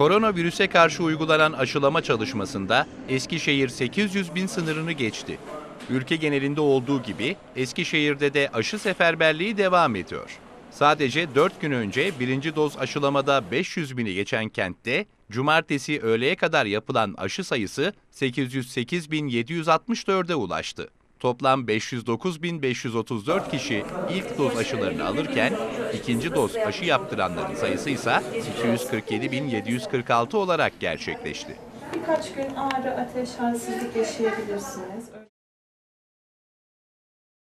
Koronavirüse karşı uygulanan aşılama çalışmasında Eskişehir 800 bin sınırını geçti. Ülke genelinde olduğu gibi Eskişehir'de de aşı seferberliği devam ediyor. Sadece 4 gün önce birinci doz aşılamada 500 bini geçen kentte, cumartesi öğleye kadar yapılan aşı sayısı 808.764'e ulaştı. Toplam 509.534 kişi ilk doz aşılarını alırken, ikinci doz aşı yaptıranların sayısı ise 247.746 olarak gerçekleşti. Birkaç gün ağrı, ateş, halsizlik yaşayabilirsiniz.